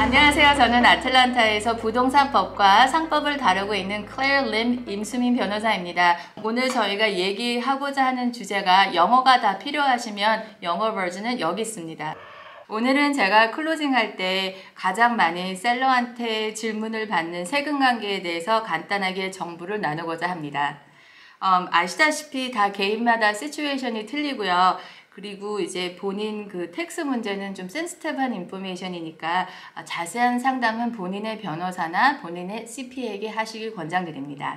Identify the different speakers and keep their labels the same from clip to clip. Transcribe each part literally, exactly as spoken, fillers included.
Speaker 1: 안녕하세요. 저는 아틀란타에서 부동산법과 상법을 다루고 있는 클레어 림 임수민 변호사입니다. 오늘 저희가 얘기하고자 하는 주제가 영어가 다 필요하시면 영어 버전은 여기 있습니다. 오늘은 제가 클로징할 때 가장 많이 셀러한테 질문을 받는 세금관계에 대해서 간단하게 정보를 나누고자 합니다. 음, 아시다시피 다 개인마다 시츄에이션이 틀리고요. 그리고 이제 본인 그 텍스 문제는 좀 센시티브한 인포메이션이니까 자세한 상담은 본인의 변호사나 본인의 씨피에이에게 하시길 권장드립니다.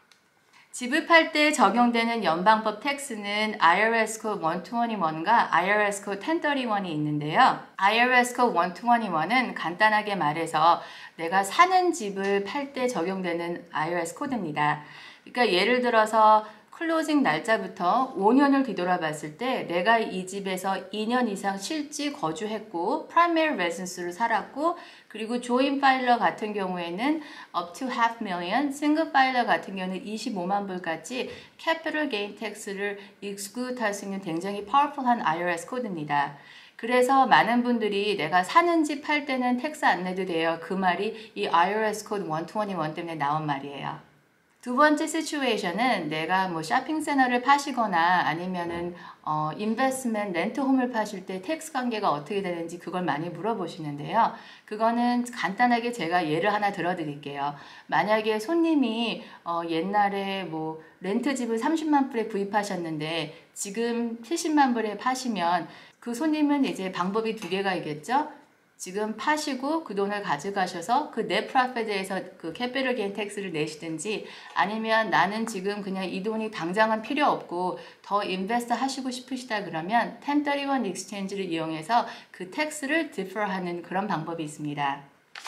Speaker 1: 지급할 때 적용되는 연방법 텍스는 아이알에스 코드 일이백이십일과 아이알에스 코드 천삼십일이 있는데요. 아이알에스 코드 천삼십일은 간단하게 말해서 내가 사는 집을 팔 때 적용되는 아이알에스 코드입니다. 그러니까 예를 들어서 클로징 날짜부터 오 년을 뒤돌아봤을 때 내가 이 집에서 이 년 이상 실지 거주했고 프라이머리 레지던스로 살았고 그리고 조인 파일러 같은 경우에는 up to half million, 싱글 파일러 같은 경우는 이십오만 불까지 캐피털 게인 텍스를 exclude 할 수 있는 굉장히 파워풀한 아이알에스 코드입니다. 그래서 많은 분들이 내가 사는 집 팔 때는 텍스 안 내도 돼요. 그 말이 이 아이알에스 코드 천이백이십일 때문에 나온 말이에요. 두 번째 시츄에이션은 내가 뭐 쇼핑센터를 파시거나 아니면은 어, 인베스트먼트 렌트홈을 파실 때 텍스 관계가 어떻게 되는지 그걸 많이 물어보시는데요. 그거는 간단하게 제가 예를 하나 들어드릴게요. 만약에 손님이 어, 옛날에 뭐 렌트집을 삼십만 불에 구입하셨는데 지금 칠십만 불에 파시면 그 손님은 이제 방법이 두 개가 있겠죠. 지금 파시고 그 돈을 가져가셔서 그 넷 프로핏에서 그 캐피털 게인 텍스를 내시든지 아니면 나는 지금 그냥 이 돈이 당장은 필요 없고 더 인베스트 하시고 싶으시다 그러면 천삼십일 익스체인지를 이용해서 그 텍스를 디퍼하는 그런 방법이 있습니다.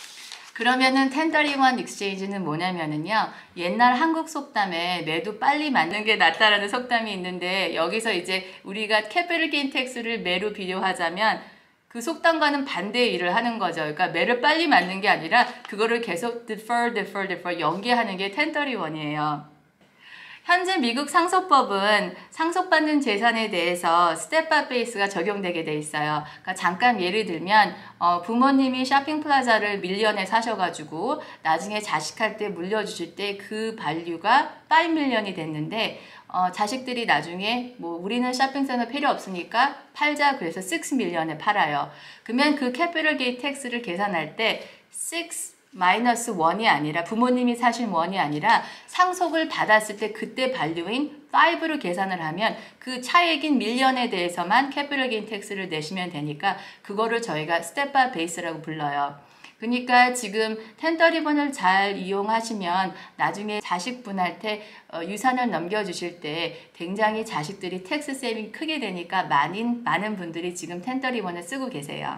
Speaker 1: 그러면은 천삼십일 익스체인지는 뭐냐면은요, 옛날 한국 속담에 매도 빨리 맞는 게 낫다라는 속담이 있는데 여기서 이제 우리가 캐피털 게인 텍스를 매로 비교하자면 그 속담과는 반대의 일을 하는 거죠. 그러니까 매를 빨리 맞는 게 아니라 그거를 계속 defer, defer, defer 연기하는 게 천삼십일이에요. 현재 미국 상속법은 상속받는 재산에 대해서 스텝-업 베이스가 적용되게 돼 있어요. 그러니까 잠깐 예를 들면 어, 부모님이 쇼핑 플라자를 밀리언에 사셔가지고 나중에 자식할 때 물려주실 때 그 밸류가 오 밀리언이 됐는데 어, 자식들이 나중에 뭐 우리는 쇼핑센터 필요 없으니까 팔자 그래서 육 밀리언에 팔아요. 그러면 그 캐피털 게인 텍스를 계산할 때 육 마이너스 일이 아니라 부모님이 사신 일이 아니라 상속을 받았을 때 그때 밸류인 오로 계산을 하면 그 차액인 밀리언에 대해서만 캐피털 게인 텍스를 내시면 되니까 그거를 저희가 스텝-업 베이스라고 불러요. 그러니까 지금 천삼십일을 잘 이용하시면 나중에 자식분한테 어, 유산을 넘겨주실 때 굉장히 자식들이 텍스 세이빙이 크게 되니까 많은, 많은 분들이 지금 천삼십일을 쓰고 계세요.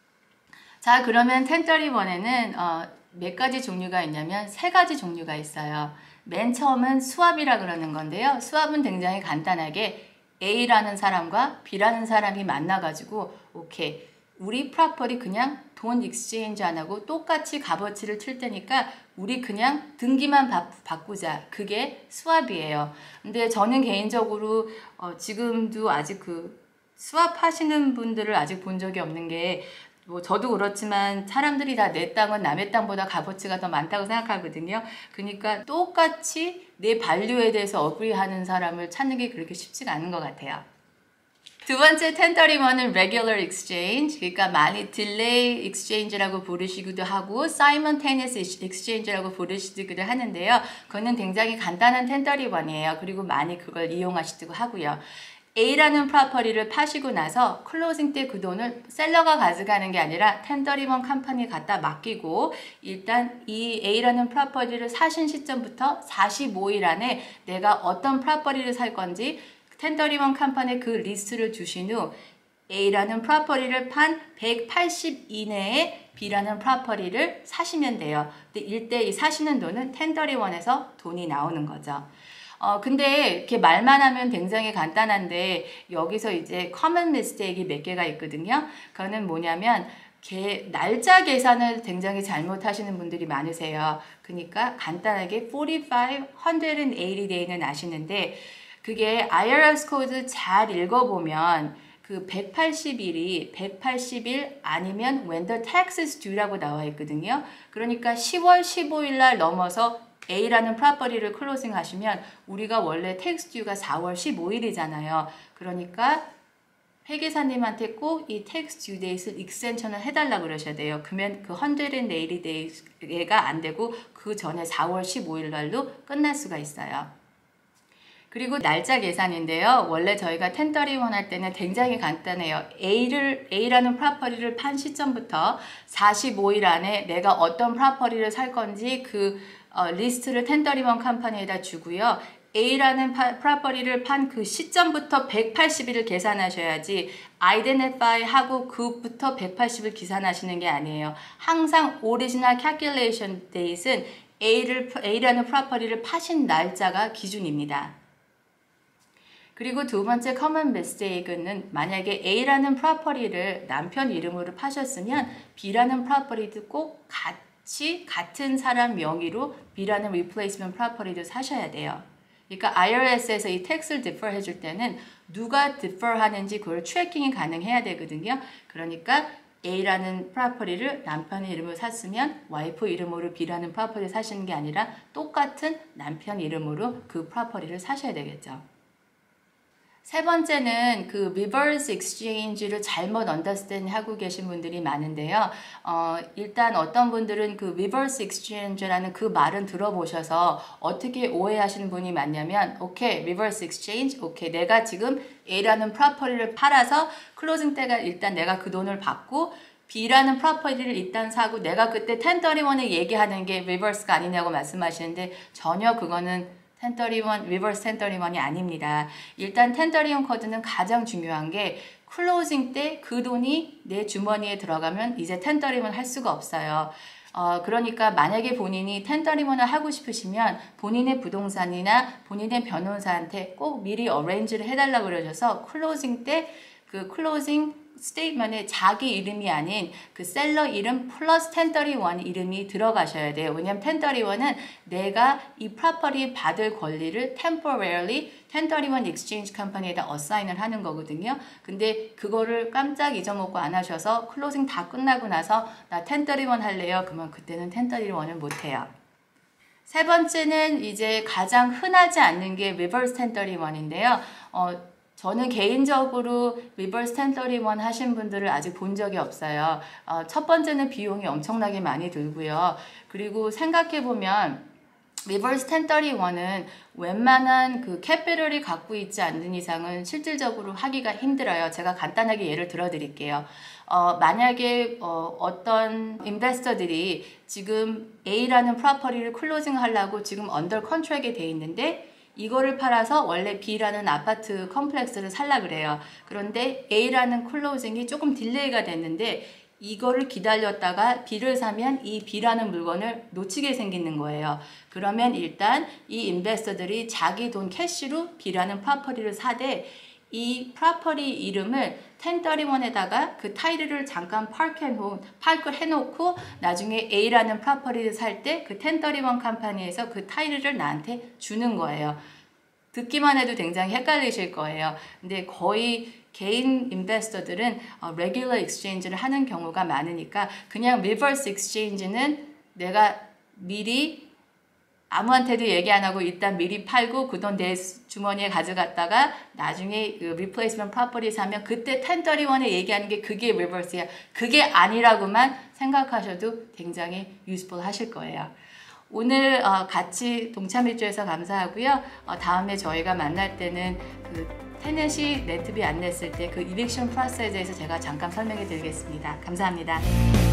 Speaker 1: 자, 그러면 천삼십일에는 어, 몇 가지 종류가 있냐면 세 가지 종류가 있어요. 맨 처음은 스왑이라 그러는 건데요. 스왑은 굉장히 간단하게 A라는 사람과 B라는 사람이 만나가지고 오케이 우리 프로퍼티 그냥 돈 익스체인지 안 하고 똑같이 값어치를 칠 테니까 우리 그냥 등기만 바, 바꾸자. 그게 스왑이에요. 근데 저는 개인적으로 어, 지금도 아직 그 스왑 하시는 분들을 아직 본 적이 없는 게 뭐 저도 그렇지만 사람들이 다 내 땅은 남의 땅보다 값어치가 더 많다고 생각하거든요. 그러니까 똑같이 내 밸류에 대해서 어그리하는 사람을 찾는 게 그렇게 쉽지가 않은 것 같아요. 두 번째 천삼십일은 regular exchange, 그러니까 많이 delay exchange라고 부르시기도 하고 simultaneous exchange라고 부르시기도 하는데요. 그거는 굉장히 간단한 천삼십일이에요. 그리고 많이 그걸 이용하시기도 하고요. A라는 프로퍼티를 파시고 나서 클로징 때 그 돈을 셀러가 가져가는 게 아니라 천삼십일 컴퍼니에 갖다 맡기고 일단 이 A라는 프로퍼티를 사신 시점부터 사십오 일 안에 내가 어떤 프로퍼티를 살 건지 천삼십일 컴퍼니에 그 리스트를 주신 후 A라는 프로퍼티를 판 백팔십 이내에 B라는 프로퍼티를 사시면 돼요. 근데 일대 이 사시는 돈은 천삼십일에서 돈이 나오는 거죠. 어, 근데 이렇게 말만 하면 굉장히 간단한데 여기서 이제 common mistake이 몇 개가 있거든요. 그거는 뭐냐면 개, 날짜 계산을 굉장히 잘못하시는 분들이 많으세요. 그러니까 간단하게 사십오, 백팔십 데이는 아시는데 그게 아이알에스 코드 잘 읽어보면 그 백팔십 일이 백팔십 일 아니면 when the tax is due라고 나와 있거든요. 그러니까 시월 십오일 날 넘어서 A라는 프로퍼티를 클로징 하시면 우리가 원래 tax due가 사월 십오일이잖아요. 그러니까 회계사님한테 꼭 이 tax due date을 extension을 해달라 그러셔야 돼요. 그러면 그 백팔십 데이가 안 되고 그 전에 사월 십오일 날로 끝날 수가 있어요. 그리고 날짜 계산인데요. 원래 저희가 텐더리원 할 때는 굉장히 간단해요. A를, A라는 프로퍼티를 판 시점부터 사십오일 안에 내가 어떤 프로퍼티를 살 건지 그 어, 리스트를 텐더리원 컴퍼니에다 주고요. A라는 프로퍼티를 판 그 시점부터 백팔십 일을 계산하셔야지 identify 하고 그부터 백팔십 일 계산하시는 게 아니에요. 항상 original calculation date은 A를, A라는 프로퍼티를 파신 날짜가 기준입니다. 그리고 두 번째 common mistake는 만약에 A라는 프로퍼티를 남편 이름으로 파셨으면 B라는 프로퍼티도 꼭 같이 같은 사람 명의로 B라는 replacement 프로퍼티도 사셔야 돼요. 그러니까 아이알에스에서 이 텍스를 디퍼 해줄 때는 누가 디퍼 하는지 그걸 트래킹이 가능해야 되거든요. 그러니까 A라는 프로퍼티를 남편의 이름으로 샀으면 와이프 이름으로 B라는 프로퍼티를 사시는 게 아니라 똑같은 남편 이름으로 그 프로퍼티를 사셔야 되겠죠. 세 번째는 그 reverse exchange를 잘못 understand 하고 계신 분들이 많은데요. 어, 일단 어떤 분들은 그 reverse exchange라는 그 말은 들어보셔서 어떻게 오해하시는 분이 많냐면 오케이, reverse exchange, 오케이, 내가 지금 A라는 프로퍼티를 팔아서 클로징 때가 일단 내가 그 돈을 받고 B라는 프로퍼티를 일단 사고 내가 그때 텐더리원을 얘기하는 게 reverse가 아니냐고 말씀하시는데 전혀 그거는 텐더리원, reverse 텐더리원이 아닙니다. 일단 텐더리원 코드는 가장 중요한 게 클로징 때 그 돈이 내 주머니에 들어가면 이제 텐더리원 할 수가 없어요. 어, 그러니까 만약에 본인이 텐더리원을 하고 싶으시면 본인의 부동산이나 본인의 변호사한테 꼭 미리 어레인지를 해달라고 그러셔서 클로징 때 그 클로징 스테이트먼에 자기 이름이 아닌 그 셀러 이름 플러스 텐더리원 이름이 들어가셔야 돼요. 왜냐면 텐더리원은 내가 이 프로퍼티 받을 권리를 temporarily 텐더리원 익스체인지 컴퍼니에다 어사인을 하는 거거든요. 근데 그거를 깜짝 잊어먹고 안 하셔서 클로징 다 끝나고 나서 나 텐더리원 할래요. 그러면 그때는 텐더리원을 못 해요. 세 번째는 이제 가장 흔하지 않는 게 reverse 텐더리원인데요. 어, 저는 개인적으로 reverse 텐더리원 하신 분들을 아직 본 적이 없어요. 어, 첫 번째는 비용이 엄청나게 많이 들고요. 그리고 생각해보면 reverse 텐더리원은 웬만한 그 캐피털이 갖고 있지 않는 이상은 실질적으로 하기가 힘들어요. 제가 간단하게 예를 들어 드릴게요. 어, 만약에 어, 어떤 인베스터들이 지금 A라는 프로퍼티를 클로징 하려고 지금 언더 컨트랙에 돼 있는데 이거를 팔아서 원래 B라는 아파트 컴플렉스를 살라 그래요. 그런데 A라는 클로징이 조금 딜레이가 됐는데 이거를 기다렸다가 B를 사면 이 B라는 물건을 놓치게 생기는 거예요. 그러면 일단 이 인베스터들이 자기 돈 캐시로 B라는 프로퍼티를 사되 이 프로퍼티 이름을 텐더리원에다가 그 타이틀을 잠깐 파크 해놓고 나중에 A라는 프로퍼티를 살 때 그 텐더리원 컴퍼니에서 그 타이틀을 나한테 주는 거예요. 듣기만 해도 굉장히 헷갈리실 거예요. 근데 거의 개인 인베스터들은 어, 레귤러 익스체인지를 하는 경우가 많으니까 그냥 리버스 익스체인지는 내가 미리 아무한테도 얘기 안 하고 일단 미리 팔고 그 돈 내 주머니에 가져갔다가 나중에 그 리플레이스먼트 프로퍼티 사면 그때 텐더리원에 얘기하는 게 그게 리버스야. 그게 아니라고만 생각하셔도 굉장히 유스풀 하실 거예요. 오늘 어, 같이 동참해 주셔서 감사하고요. 어, 다음에 저희가 만날 때는 그 테넷이 렌트비 안 냈을 때 그 이빅션 프로세스에 대해서 제가 잠깐 설명해 드리겠습니다. 감사합니다.